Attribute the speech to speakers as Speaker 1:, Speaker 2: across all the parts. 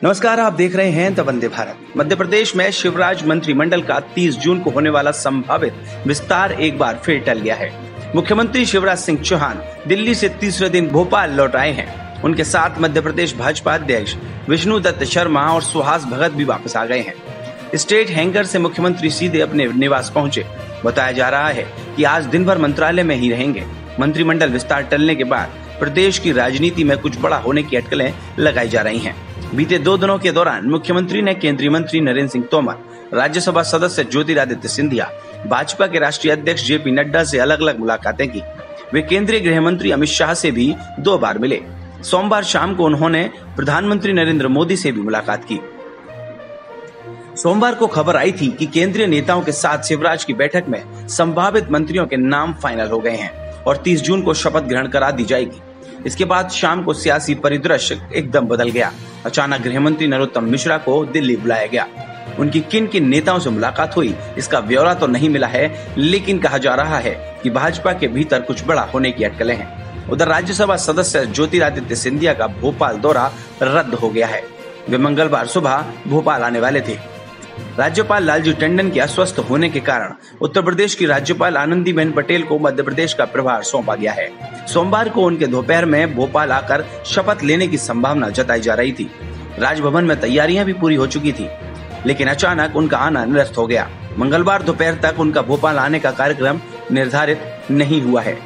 Speaker 1: नमस्कार, आप देख रहे हैं द वंदे भारत। मध्य प्रदेश में शिवराज मंत्रिमंडल का 30 जून को होने वाला संभावित विस्तार एक बार फिर टल गया है। मुख्यमंत्री शिवराज सिंह चौहान दिल्ली से तीसरे दिन भोपाल लौट आए हैं। उनके साथ मध्य प्रदेश भाजपा अध्यक्ष विष्णु दत्त शर्मा और सुहास भगत भी वापस आ गए हैं। स्टेट हैंगर से मुख्यमंत्री सीधे अपने निवास पहुंचे। बताया जा रहा है कि आज दिन भर मंत्रालय में ही रहेंगे। मंत्रिमंडल विस्तार टलने के बाद प्रदेश की राजनीति में कुछ बड़ा होने की अटकलें लगाई जा रही हैं। बीते 2 दिनों के दौरान मुख्यमंत्री ने केंद्रीय मंत्री नरेंद्र सिंह तोमर, राज्यसभा सदस्य ज्योतिरादित्य सिंधिया, भाजपा के राष्ट्रीय अध्यक्ष जेपी नड्डा से अलग अलग मुलाकातें की। वे केंद्रीय गृह मंत्री अमित शाह से भी 2 बार मिले। सोमवार शाम को उन्होंने प्रधानमंत्री नरेंद्र मोदी से भी मुलाकात की। सोमवार को खबर आई थी कि केंद्रीय नेताओं के साथ शिवराज की बैठक में संभावित मंत्रियों के नाम फाइनल हो गए हैं और 30 जून को शपथ ग्रहण करा दी जाएगी। इसके बाद शाम को सियासी परिदृश्य एकदम बदल गया। अचानक गृह मंत्री नरोत्तम मिश्रा को दिल्ली बुलाया गया। उनकी किन किन नेताओं से मुलाकात हुई, इसका ब्यौरा तो नहीं मिला है, लेकिन कहा जा रहा है कि भाजपा के भीतर कुछ बड़ा होने की अटकलें हैं। उधर राज्यसभा सदस्य ज्योतिरादित्य सिंधिया का भोपाल दौरा रद्द हो गया है। वे मंगलवार सुबह भोपाल आने वाले थे। राज्यपाल लालजी टंडन के अस्वस्थ होने के कारण उत्तर प्रदेश की राज्यपाल आनंदीबेन पटेल को मध्य प्रदेश का प्रभार सौंपा गया है। सोमवार को उनके दोपहर में भोपाल आकर शपथ लेने की संभावना जताई जा रही थी। राजभवन में तैयारियां भी पूरी हो चुकी थी, लेकिन अचानक उनका आना निरस्त हो गया। मंगलवार दोपहर तक उनका भोपाल आने का कार्यक्रम निर्धारित नहीं हुआ है।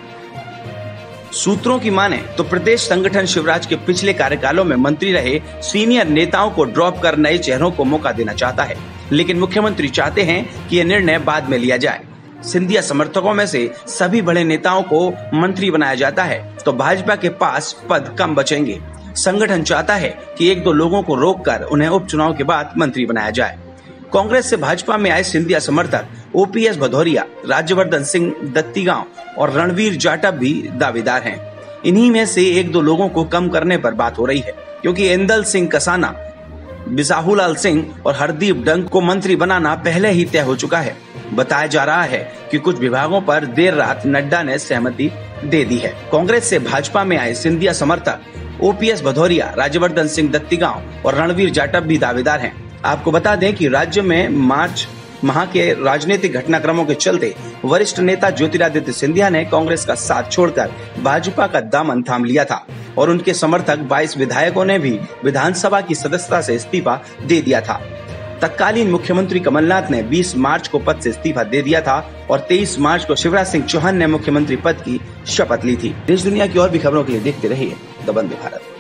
Speaker 1: सूत्रों की माने तो प्रदेश संगठन शिवराज के पिछले कार्यकालों में मंत्री रहे सीनियर नेताओं को ड्रॉप कर नए चेहरों को मौका देना चाहता है, लेकिन मुख्यमंत्री चाहते हैं कि यह निर्णय बाद में लिया जाए। सिंधिया समर्थकों में से सभी बड़े नेताओं को मंत्री बनाया जाता है तो भाजपा के पास पद कम बचेंगे। संगठन चाहता है कि 1-2 लोगों को रोककर उन्हें उपचुनाव के बाद मंत्री बनाया जाए। कांग्रेस से भाजपा में आए सिंधिया समर्थक ओपीएस भदौरिया, राज्यवर्धन सिंह दत्तीगांव और रणवीर जाटव भी दावेदार हैं। इन्हीं में से 1-2 लोगों को कम करने पर बात हो रही है, क्योंकि इंदल सिंह कसाना, बिसाहूलाल सिंह और हरदीप डंग को मंत्री बनाना पहले ही तय हो चुका है। बताया जा रहा है कि कुछ विभागों पर देर रात नड्डा ने सहमति दे दी है। कांग्रेस से भाजपा में आए सिंधिया समर्थक ओपीएस भदौरिया, राज्यवर्धन सिंह दत्तीगांव और रणवीर जाटव भी दावेदार हैं। आपको बता दें कि राज्य में मार्च माह के राजनीतिक घटनाक्रमों के चलते वरिष्ठ नेता ज्योतिरादित्य सिंधिया ने कांग्रेस का साथ छोड़कर भाजपा का दामन थाम लिया था और उनके समर्थक 22 विधायकों ने भी विधानसभा की सदस्यता से इस्तीफा दे दिया था। तत्कालीन मुख्यमंत्री कमलनाथ ने 20 मार्च को पद से इस्तीफा दे दिया था और 23 मार्च को शिवराज सिंह चौहान ने मुख्यमंत्री पद की शपथ ली थी। देश दुनिया की और भी खबरों के लिए देखते रहिए द वंदे भारत।